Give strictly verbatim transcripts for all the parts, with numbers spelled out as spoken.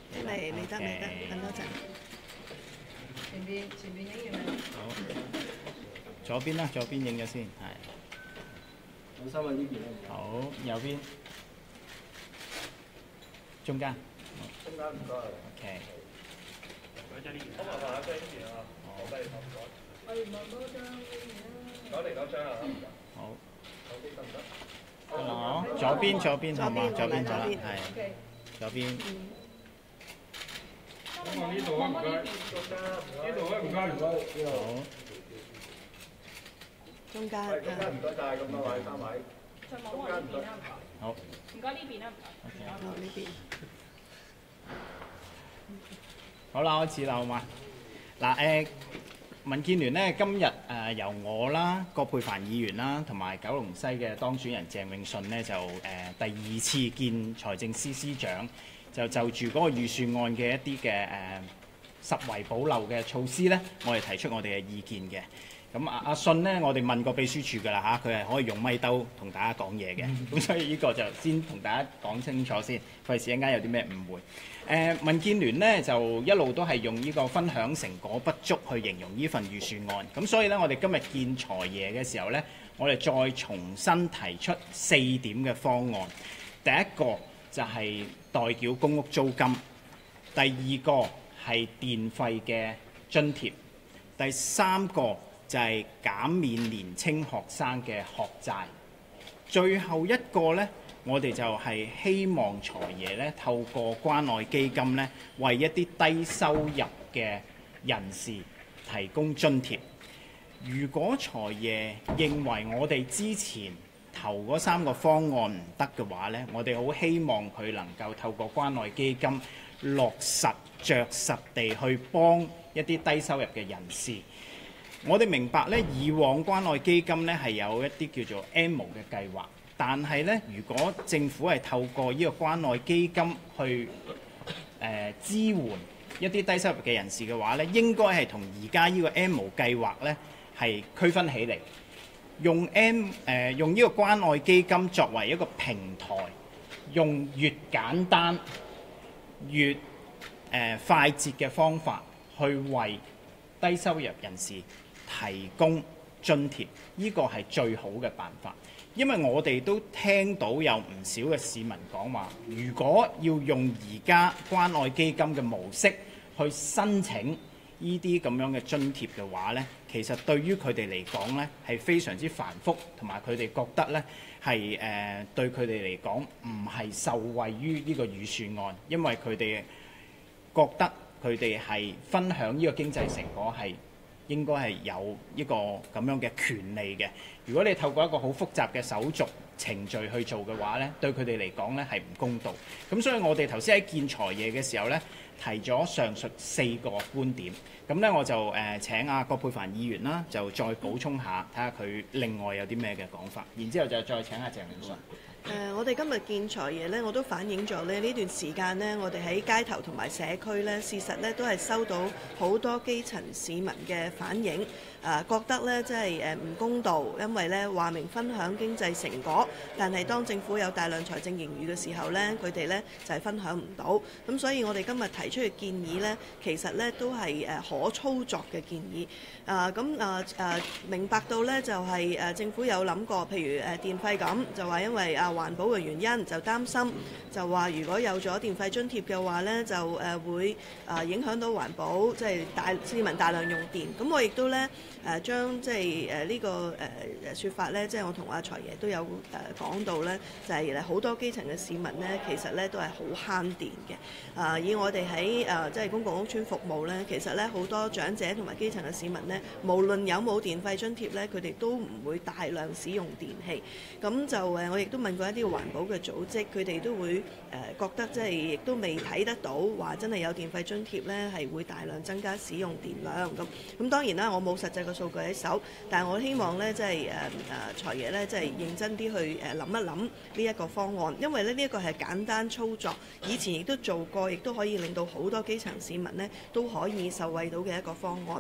你你得你得，等多陣。 前邊前邊影完未？ 好，左邊啦，左邊影咗先，係。 好，三位呢邊啦。 好，右邊，中間。 中間唔該。 OK。 咁麻煩阿張呢邊啊，好低頭唔該。 我哋望多張呢邊啦。 九零九張啊，得唔得？ 好。 手機得唔得？ 得啦，嗬，左邊左邊好嘛？左邊好啦， 左邊係。左邊。 咁我呢度啊，唔該。呢度啊，唔該唔該。 好。 中間。 係中間唔該曬，咁多位三位。 再望我呢邊啦，唔該。 好。 唔該呢邊啦，唔該。 好呢邊。 好啦，開始啦，好嘛？嗱誒，民建聯咧今日誒、呃、由我啦、葛珮帆議員啦，同埋九龍西嘅當選人鄭泳舜呢，就誒、呃、第二次見財政司司長，就就住嗰個預算案嘅一啲嘅誒實為保留嘅措施呢，我哋提出我哋嘅意見嘅。咁阿阿信呢，我哋問過秘書處㗎啦嚇，佢係可以用咪兜同大家講嘢嘅，咁所以呢個就先同大家講清楚先，費事一陣間有啲咩誤會。誒、呃、民建聯呢，就一路都係用呢個分享成果不足去形容呢份預算案，咁所以呢，我哋今日見財爺嘅時候呢，我哋再重新提出四點嘅方案。第一個就係代繳公屋租金，第二個係電費嘅津貼，第三個就係減免年青學生嘅學債，最後一個呢，我哋就係希望財爺呢透過關愛基金呢，為一啲低收入嘅人士提供津貼。如果財爺認為我哋之前頭嗰三個方案唔得嘅話呢，我哋好希望佢能夠透過關愛基金落實着實地去幫一啲低收入嘅人士。我哋明白咧，以往關愛基金咧係有一啲叫做 M 嘅計劃，但係咧，如果政府係透過呢個關愛基金去誒、呃、支援一啲低收入嘅人士嘅話咧，應該係同而家呢個 M 計劃咧係區分起嚟，用 M 誒、呃、用呢個關愛基金作為一個平台，用越簡單越誒、呃、快捷嘅方法去為低收入人士提供津貼，呢個係最好嘅辦法。因為我哋都聽到有唔少嘅市民講話，如果要用而家關愛基金嘅模式去申請呢啲咁樣嘅津貼嘅話呢，其實對於佢哋嚟講呢係非常之繁複，同埋佢哋覺得呢係誒、呃、對佢哋嚟講唔係受惠於呢個預算案，因為佢哋覺得佢哋係分享呢個經濟成果係應該係有一個咁樣嘅權利嘅。如果你透過一個好複雜嘅手續程序去做嘅話呢，對佢哋嚟講呢係唔公道。咁所以我哋頭先喺見財爺嘅時候呢，提咗上述四個觀點。咁呢，我就誒、呃、請阿葛珮帆議員啦，就再補充下，睇下佢另外有啲咩嘅講法。然之後就再請阿鄭泳舜。 誒、呃，我哋今日見財爺咧，我都反映咗咧呢段時間呢，我哋喺街頭同埋社區咧，事實咧都係收到好多基層市民嘅反映，誒、呃、覺得咧即係誒唔公道，因為咧話明分享經濟成果，但係當政府有大量財政盈餘嘅時候咧，佢哋咧就係、是、分享唔到。咁所以我哋今日提出嘅建議咧，其實咧都係誒可操作嘅建議。啊咁啊誒明白到咧就係、是、誒政府有諗過，譬如誒電費咁，就話因為啊環保嘅原因就擔心，就話如果有咗電費津貼嘅話咧，就誒會啊影響到環保，即係大市民大量用電。咁我亦都咧誒將即係誒呢個誒説法咧，即係我同阿財爺都有誒講到咧，就係好多基層嘅市民咧，其實咧都係好慳電嘅。啊，以我哋喺誒即係公共屋邨服務咧，其實咧好多長者同埋基層嘅市民咧，無論有冇電費津貼咧，佢哋都唔會大量使用電器。咁就誒，我亦都問過一啲環保嘅組織，佢哋都會誒覺得即係亦都未睇得到話真係有電費津貼咧，係會大量增加使用電量咁。咁當然啦，我冇實際嘅數據喺手，但係我希望咧即係誒誒財爺咧即係認真啲去誒諗一諗呢一個方案，因為咧呢一個係簡單操作，以前亦都做過，亦都可以令到好多基層市民咧都可以受惠到嘅一個方案。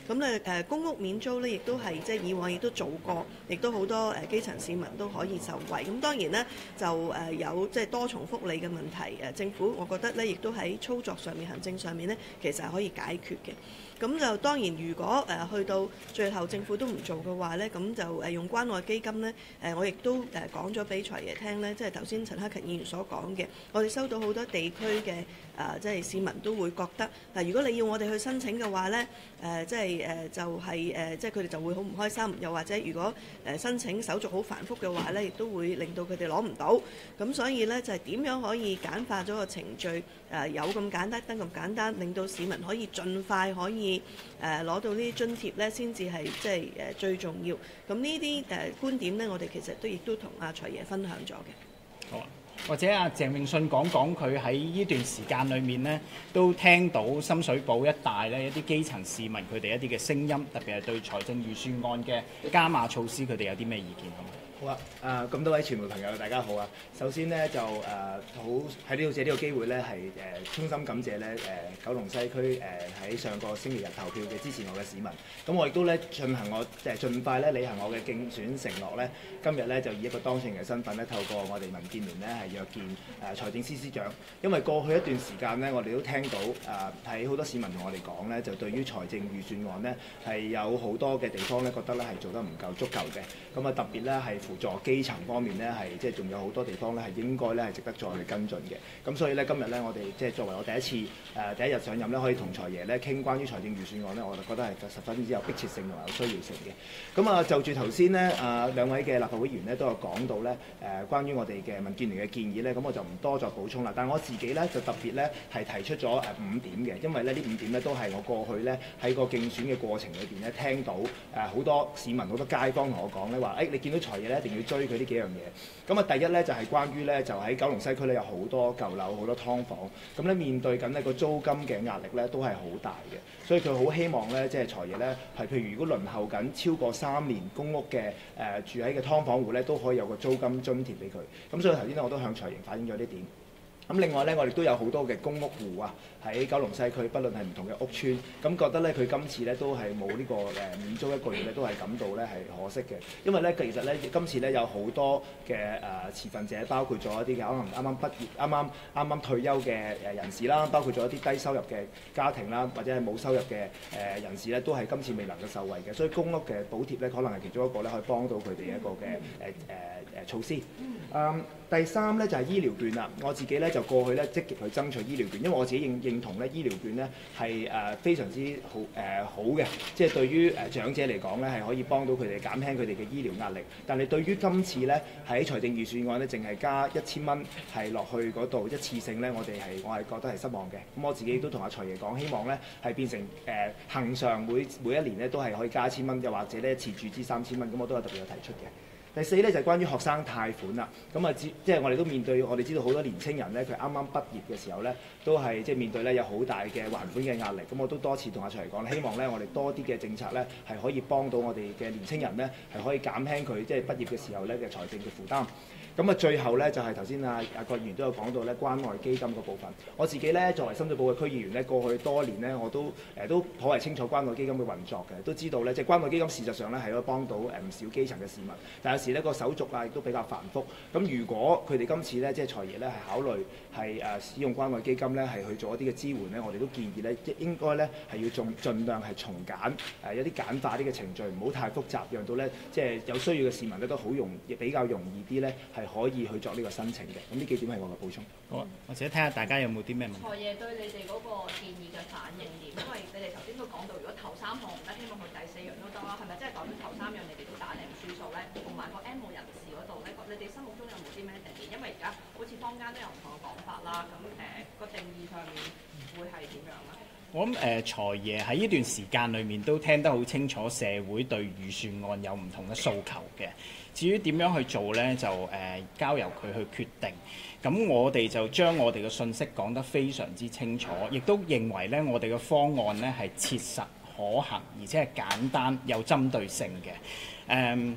咁咧誒公屋免租咧，亦都係即係以往亦都做過，亦都好多誒基層市民都可以受惠。咁當然咧就誒有即係多重福利嘅問題，誒政府我覺得咧亦都喺操作上面、行政上面咧，其實係可以解決嘅。咁就當然，如果誒去到最後政府都唔做嘅話咧，咁就誒用關愛基金咧，誒我亦都誒講咗俾財爺聽咧，即係頭先陳克勤議員所講嘅，我哋收到好多地區嘅誒即係市民都會覺得，嗱如果你要我哋去申請嘅話咧，誒即係誒就係誒即係佢哋就會好唔開心，又或者如果誒申請手續好繁複嘅話咧，亦都會令到佢哋攞唔到。咁所以咧就係點樣可以簡化咗個程序，誒有咁簡單得咁簡單，令到市民可以盡快可以誒攞到呢啲津貼咧，先至係即係誒最重要。咁呢啲誒觀點咧，我哋其實都亦都同阿財爺分享咗嘅。 好啊，或者阿鄭泳舜講講佢喺呢段時間裏面咧，都聽到深水埗一帶咧一啲基層市民佢哋一啲嘅聲音，特別係對財政預算案嘅加碼措施，佢哋有啲咩意見咁？ 好啊！誒咁多位傳媒朋友大家好啊！首先呢，就誒好喺呢度借呢個機會咧係誒衷心感謝咧誒、呃、九龍西區誒喺、呃、上個星期日投票嘅支持我嘅市民。咁我亦都咧進行我誒、呃、盡快咧履行我嘅競選承諾咧。今日咧就以一個當選人嘅身份咧，透過我哋民建聯咧係約見誒、呃、財政司司長。因為過去一段時間咧，我哋都聽到誒喺好多市民同我哋講咧，就對於財政預算案咧係有好多嘅地方咧覺得咧係做得唔夠足夠嘅。咁啊特別咧係輔助基層方面咧，係即係仲有好多地方咧，係應該咧係值得再去跟進嘅。咁所以咧，今日咧，我哋即係作為我第一次誒、呃、第一日上任咧，可以同財爺咧傾關於財政預算案咧，我就覺得係十分之有迫切性同埋有需要性嘅。咁啊，就住頭先咧啊兩位嘅立法會議員咧都有講到咧誒、呃、關於我哋嘅民建聯嘅建議咧，咁我就唔多作補充啦。但係我自己咧就特別咧係提出咗誒五點嘅，因為咧呢五點咧都係我過去咧喺個競選嘅過程裏邊咧聽到誒好、呃、多市民好多街坊同我講咧話，誒、哎、你見到財爺咧一定要追佢呢幾樣嘢。咁啊，第一咧就係、是、關於咧就喺九龍西區咧有好多舊樓、好多劏房，咁咧面對緊呢個租金嘅壓力咧都係好大嘅，所以佢好希望咧即係財爺咧係譬如如果輪候緊超過三年公屋嘅誒、呃、住喺嘅劏房戶咧都可以有個租金津貼俾佢。咁所以頭先咧我都向財爺反映咗呢點。咁另外咧，我哋都有好多嘅公屋戶啊，喺九龍西區，不論係唔同嘅屋邨，咁覺得咧佢今次咧都係冇呢個誒免租一個月咧，都係感到咧係可惜嘅。因為咧其實咧今次咧有好多嘅誒、呃、持份者，包括咗一啲嘅可能啱啱畢業、啱啱啱啱退休嘅誒人士啦，包括咗一啲低收入嘅家庭啦，或者係冇收入嘅誒人士咧，都係今次未能夠受惠嘅。所以公屋嘅補貼咧，可能係其中一個咧可以幫到佢哋一個嘅誒誒誒措施。嗯，第三咧就係、是、醫療券啦。我自己咧就過去咧積極去爭取醫療券，因為我自己認認同咧醫療券咧係誒非常之好誒、呃、好嘅，即係對於誒、呃、長者嚟講咧係可以幫到佢哋減輕佢哋嘅醫療壓力。但係對於今次咧喺財政預算案咧淨係加一千蚊係落去嗰度一次性咧，我哋係我係覺得係失望嘅。咁我自己都同阿財爺講，希望咧係變成誒、呃、恆常每每一年咧都係可以加一千蚊，又或者咧一次注資三千蚊，咁我都有特別有提出嘅。第四咧就係、是、關於學生貸款啦，咁啊即係我哋都面對，我哋知道好多年青人咧，佢啱啱畢業嘅時候咧，都係即係面對咧有好大嘅還款嘅壓力。咁我都多次同阿財爺講，希望咧我哋多啲嘅政策咧係可以幫到我哋嘅年青人咧，係可以減輕佢即係畢業嘅時候咧嘅財政嘅負擔。咁啊，最後咧就係頭先啊啊郭議員都有講到咧關愛基金嗰部分。我自己咧作為深水埗嘅區議員咧，過去多年咧我都誒、呃、都頗為清楚關愛基金嘅運作嘅，都知道咧即係關愛基金事實上咧係可以幫到誒唔少基層嘅市民，但有時呢個手續啊亦都比較繁複。咁如果佢哋今次咧即係財爺咧係考慮係誒使用關愛基金咧係去做一啲嘅支援咧，我哋都建議咧應該咧係要盡盡量係從簡誒一啲簡化啲嘅程序，唔好太複雜，讓到咧即係有需要嘅市民咧都好容易比較容易啲咧係可以去作呢個申請嘅。咁呢幾點係我嘅補充。 好啊，或者睇下大家有冇啲咩問題。 財爺對你哋嗰個建議嘅反應點？因為你哋頭先都講到，如果頭三項唔得，希望佢第四樣都得啦。係咪即係代表頭三樣你哋都打定輸數咧？同埋個 N 無人士嗰度咧，你哋心目中有冇啲咩定義？因為而家好似坊間都有唔同嘅講法啦。咁誒個定義上面會係點樣咧？ 我諗誒、呃、財爺喺呢段時間裏面都聽得好清楚，社會對預算案有唔同嘅訴求嘅。至於點樣去做呢？就誒、呃、交由佢去決定。咁我哋就將我哋嘅信息講得非常之清楚，亦都認為呢，我哋嘅方案呢係切實可行，而且係簡單有針對性嘅。誒、呃，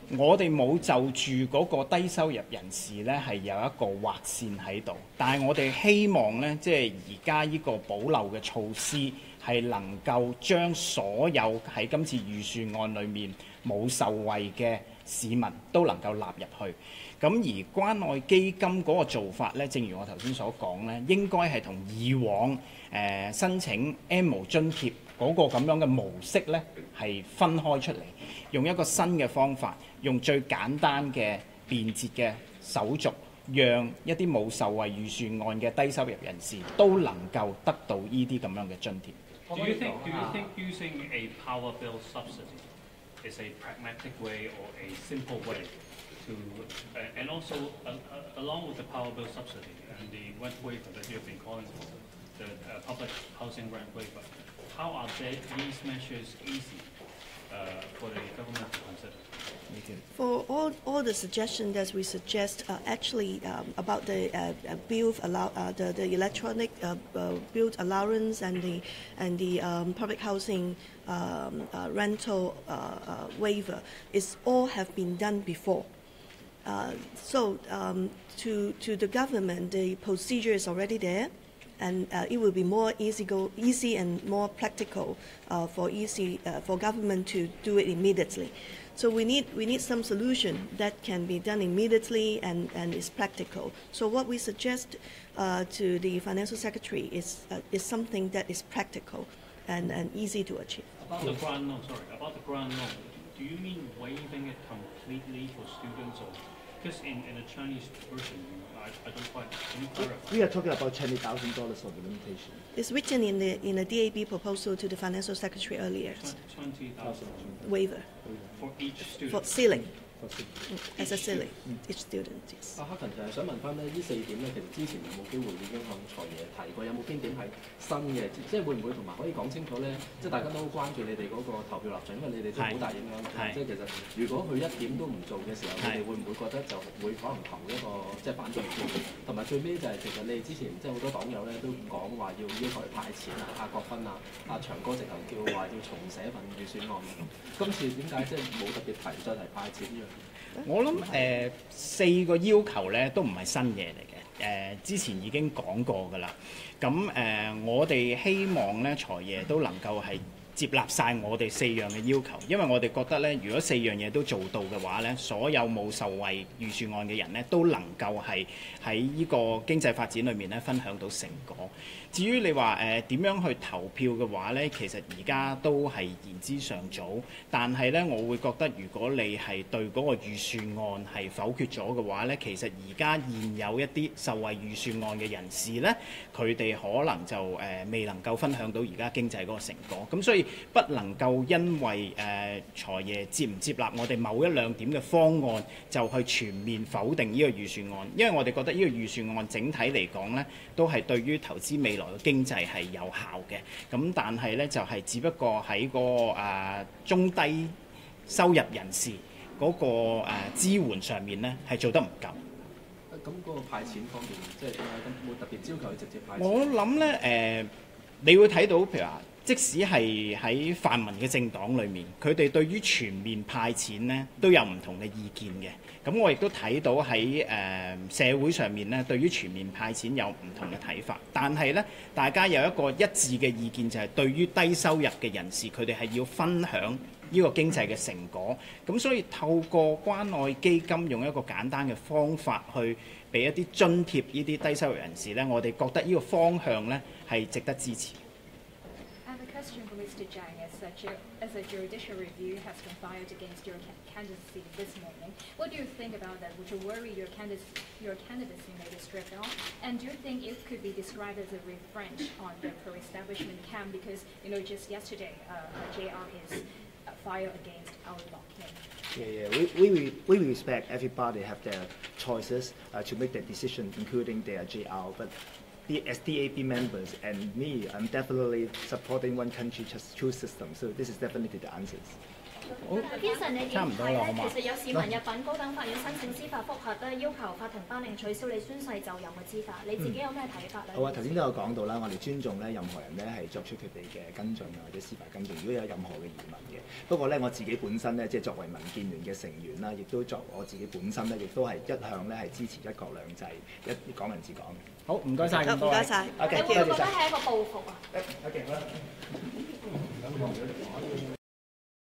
我哋冇就住嗰個低收入人士呢係有一個劃線喺度，但係我哋希望呢，即係而家呢個補漏嘅措施係能夠將所有喺今次預算案裏面冇受惠嘅市民都能夠納入去。咁而關愛基金嗰個做法呢，正如我頭先所講呢，應該係同以往誒、呃、申請 M 津貼嗰個咁樣嘅模式呢係分開出嚟，用一個新嘅方法，用最簡單嘅便捷嘅手續，讓一啲冇受惠預算案嘅低收入人士都能夠得到呢啲咁樣嘅津貼。 Do you think Do you think using a power bill subsidy is a pragmatic way or a simple way to uh, and also uh, uh, along with the power bill subsidy and the rent waiver that you have been calling for, the uh, public housing rent waiver, how are they, these measures easy uh, for the government to consider? For all, all the suggestions that we suggest, uh, actually um, about the uh, uh, bill allow uh, the, the electronic uh, uh, bill allowance and the and the um, public housing um, uh, rental uh, uh, waiver, is all have been done before. Uh, so um, to to the government, the procedure is already there, and uh, it will be more easy go easy and more practical uh, for easy uh, for government to do it immediately. So we need we need some solution that can be done immediately and, and is practical. So what we suggest uh, to the financial secretary is uh, is something that is practical and, and easy to achieve. About the grant loan, sorry, about the grant loan, do you mean waiving it completely for students, or because in, in the Chinese version, I, I don't quite, can you clarify? We are talking about twenty thousand dollars for the limitation. It's written in the in the D A B proposal to the financial secretary earlier. twenty thousand Waiver for each student. for ceiling as a ceiling each student. Yes. 阿克勤就係想問翻咧，呢四點咧，其實之前有冇機會已經向財爺提過？有冇邊點係新嘅？即係會唔會同埋可以講清楚咧？即係大家都好關注你哋嗰個投票立場，因為你哋都好大影響力。即係其實如果佢一點都唔做嘅時候，你哋會唔會覺得就會可能投一個即係反對票？同埋最尾就係其實你哋之前即係好多黨友咧都講話要要求佢派錢啊，阿國芬啊，阿長哥直頭叫話要重寫份預算案咁。今次點解即係冇特別提再提派錢呢樣？ 我諗誒、呃、四個要求咧都唔係新嘢嚟嘅，誒、呃、之前已經講過㗎啦。咁誒、呃、我哋希望咧財爺都能夠係接納晒我哋四樣嘅要求，因為我哋覺得咧，如果四樣嘢都做到嘅話咧，所有冇受惠預算案嘅人咧都能夠係喺呢個經濟發展裏面咧分享到成果。至於你話誒點樣去投票嘅話呢，其實而家都係言之尚早。但係呢，我會覺得如果你係對嗰個預算案係否決咗嘅話呢，其實而家現有一啲受惠預算案嘅人士呢，佢哋可能就誒、呃、未能夠分享到而家經濟嗰個成果。咁所以不能夠因為誒、呃、財爺接唔接納我哋某一兩點嘅方案，就去全面否定呢個預算案。因為我哋覺得呢個預算案整體嚟講呢，都係對於投資未來嘅經濟係有效嘅，咁但係咧就係、是、只不過喺個誒、呃、中低收入人士嗰、那個誒、呃、支援上面咧係做得唔夠。 咁嗰個派錢方面，即係點解咁冇特別要求佢直接派錢？ 我諗咧誒，你會睇到譬如話，即使係喺泛民嘅政黨裏面，佢哋對於全面派錢咧都有唔同嘅意見嘅。咁我亦都睇到喺誒、呃、社會上面咧，對於全面派錢有唔同嘅睇法。但係咧，大家有一個一致嘅意見，就係對於低收入嘅人士，佢哋係要分享呢個經濟嘅成果。咁所以透過關愛基金用一個簡單嘅方法去俾一啲津貼呢啲低收入人士咧，我哋覺得呢個方向咧係值得支持。 Question for Mister Zhang as a, as a judicial review has been filed against your candidacy this morning. What do you think about that? Would you worry your candidacy, your candidacy may be stripped off? And do you think it could be described as a revenge on the pro-establishment camp? Because, you know, just yesterday, uh, J R is uh, filed against Outlaw King. Yeah, yeah. We, we, we respect everybody have their choices uh, to make their decision, including their J R. But as D A B members and me, I'm definitely supporting one country, just two systems. So this is definitely the answers. Vincent，你點差唔多啦，好嘛？ 其實有市民入稟高等法院申請司法覆核咧，要求法庭頒令取消你宣誓就任嘅資格，你自己有咩睇法咧？ 好啊，頭先都有講到啦，我哋尊重咧任何人咧係作出佢哋嘅跟進啊或者司法跟進，如果有任何嘅疑問嘅。不過咧我自己本身咧即係作為民建聯嘅成員啦，亦都作我自己本身咧，亦都係一向咧係支持一國兩制、一港人治港嘅。 好，唔該晒咁多位。 唔該晒。 你會唔會覺得係一個報復啊？ OK，好啦。